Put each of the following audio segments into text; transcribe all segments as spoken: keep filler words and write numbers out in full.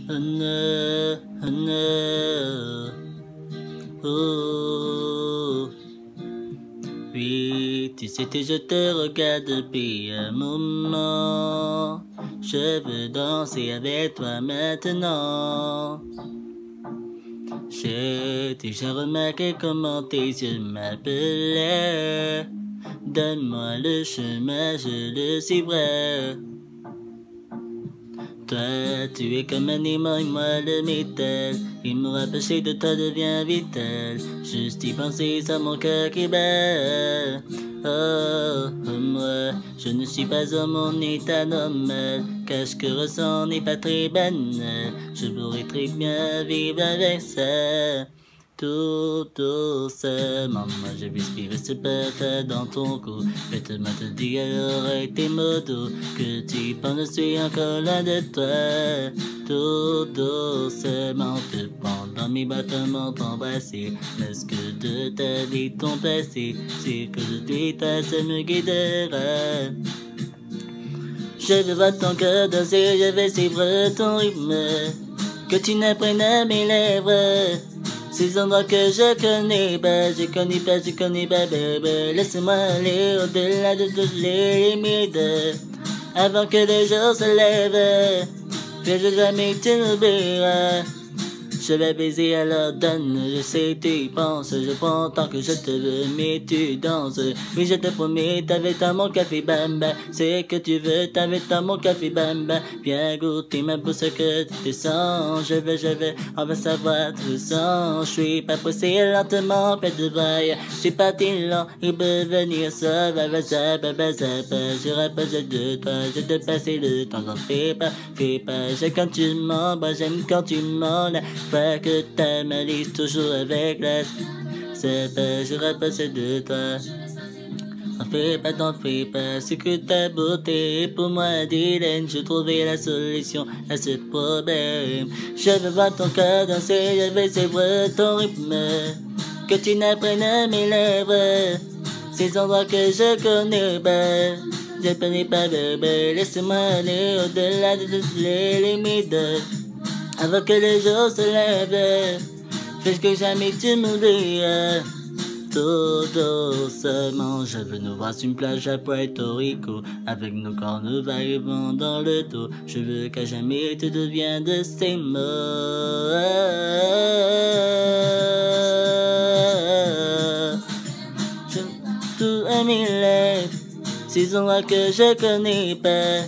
Oh non, oh non, oh. Oui, tu sais que je te regarde depuis un moment. Je veux danser avec toi maintenant. J'ai déjà remarqué comment tes yeux m'appelaient. Donne-moi le chemin, je le suivrai. Toi, tu es comme un aimant et moi le métal. Il me rapprocher de toi devient vital. Juste y penser, ça mon cœur qui bat. Oh, oh, moi, je ne suis pas dans mon état normal. Car ce que ressens n'est pas très banal. Je pourrais très bien vivre avec ça. Tout doucement, moi je vais respirer ce parfum dans ton cou. Faites-moi te dire à l'oreille tes mots doux. Que tu penses, je suis encore loin de toi. Tout doucement, te prendre dans mes battements, t'embrasser. Mais ce que de ta vie t'ont placé, c'est que je dis toi, ça me guidera. Je veux voir ton cœur danser, je vais suivre ton rythme. Que tu n'apprennes à mes lèvres. Ces endroits que je connais pas, je connais pas, je connais pas, bébé. Laisse-moi aller au-delà de toutes les limites. Avant que le jour se lève, que je jamais tu m'oublieras. Je vais baiser alors donne, je sais tu y penses. Je prends tant que je te veux, mais tu danses. Oui je te promets, t'invites à mon café bamba. C'est que tu veux, t'invites à mon café bamba. Viens goûter ma bouche que tu te sens. Je vais, je vais, on va savoir tout ça. Je suis pas pressé lentement, pas de braille. Je suis parti lent, il peut venir ça. Va, va, ça, va, va, ça, va. Je rappelle de toi, je te passe le temps. J'en fais pas, fais pas. J'aime quand tu m'embrasses, j'aime quand tu m'en pas que ta malice toujours avec la. C'est pas, je repasse de toi. T'en fais pas, t'en fais pas, c'est que ta beauté est pour moi Dylan. Je trouvais la solution à ce problème. Je veux voir ton cœur danser, je vais suivre ton rythme. Que tu n'apprennes à mes lèvres. Ces endroits que je connais pas. Je connais pas, bébé, laisse-moi aller au-delà de toutes les limites. Avant que le jour se lève, fais que jamais tu m'oublies. Tout doucement, je veux nous voir sur une plage à Puerto Rico. Avec nos corps nous va-et-vient dans le dos. Je veux qu'à jamais tu deviennes de ces mots. Je tout à mille lèvres, ces endroits que je connais pas.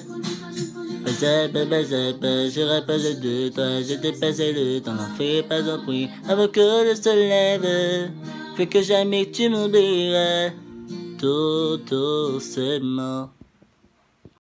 Je rappelle de toi, je t'ai passé le temps, n'en fais pas un bruit. Avant que le soleil lève, fais que jamais tu m'oublieras. Tout doucement.